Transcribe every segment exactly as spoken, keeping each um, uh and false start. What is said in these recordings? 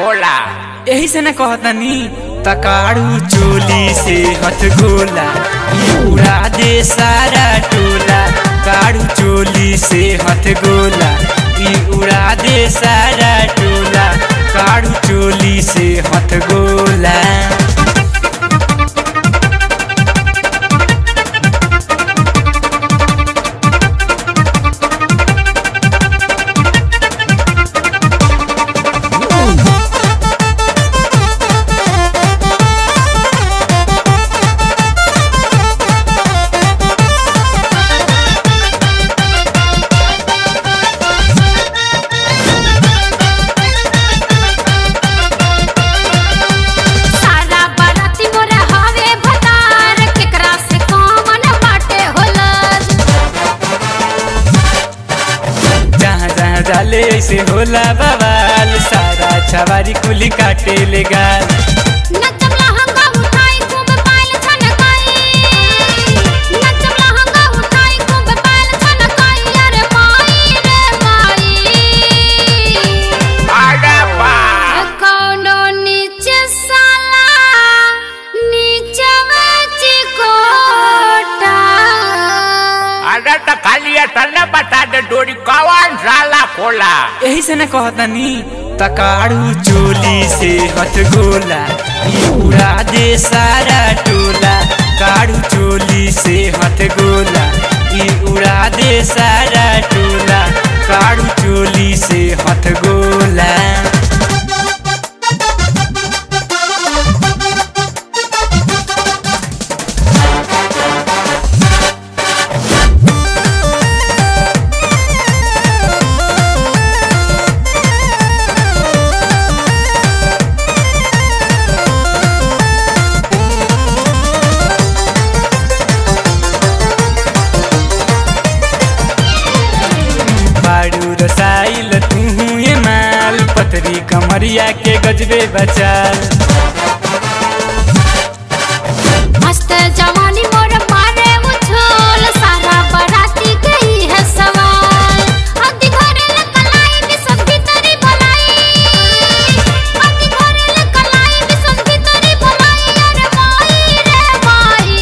खोला। यही से न कहतनी तकाड़ू चोली से हथ गोला उड़ा दे सारा टोला। काड़ू चोली से हथ गोला उड़ा दे सारा टोला। काड़ू चोली से हथ गोला। डाले ऐसे होला बवाल सारा छवारी कुली काटे ले गाल। नचम लहंगा उठाई खूब पायल छनकाई। नचम लहंगा उठाई खूब पायल छनकाई। अरे माई रे माई अरे वाह कौनो नीचे साला नीचे में चिकोटा। अरे तो खाली तने बता दे डोरी कौन साला खोला। यही से न कहतनी तकाड़ू चोली से हथ गोला उड़ा दे सारा टोला। काड़ू चोली से हथ गोला उड़ा दे सारा टोला। काड़ू चोली से हथ गोला। बाड़ू रसाइल तू ये माल पतरी कमरिया के गजबे बचाल। मस्त जवानी मोर मारे उछोल सारा बराती गई है सवाल। अति घरे लकलाई भी सब भीतरी भलाई। अति घरे लकलाई भी सब भीतरी भलाई। अरे माई रे माई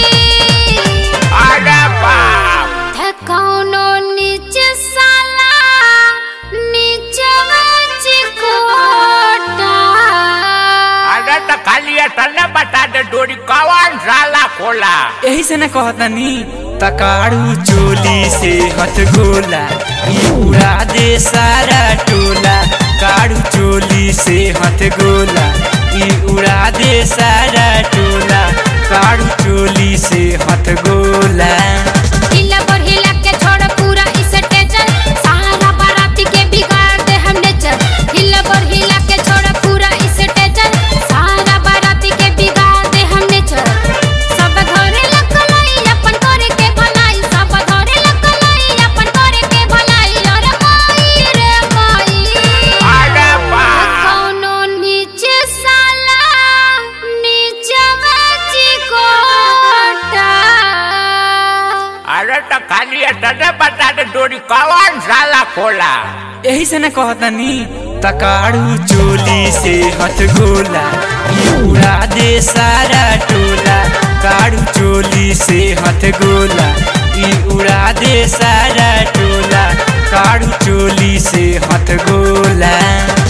अरे बाप थे कौनो नीचे साला नीचे में चिकोटा। अरे तो खाली तने बता दे डोरी कौन साला खोला। यही से न कहतनी तकाड़ू चोली से हथ गोला उड़ा दे सारा टोला। काड़ू चोली से हथ गोला उड़ा दे सारा टोला। काड़ू चोली से हथ गोला। हिला पर हिला के छोड़ पूरा इस टेंशन सारा बाराती के बिगाड़ दे हम नेचर। हिला पर हिला के छोड़ पूरा इस टेंशन सारा बाराती के बिगाड़ दे हम नेचर। सब घरे लकलाई अपन करे के भलाई। सब घरे लकलाई अपन करे के भलाई। अरे माई रे माई अरे बाप कौनो नीचे साला नीचे में चिकोटा। अरे तो खाली तने बता दे डोरी कौन साला खोला। यही से न कहतनी तकाड़ू चोली से हथ गोला उड़ा दे सारा टोला। काड़ू चोली से हथ गोला उड़ा दे सारा टोला। काड़ू चोली से हथ गोला।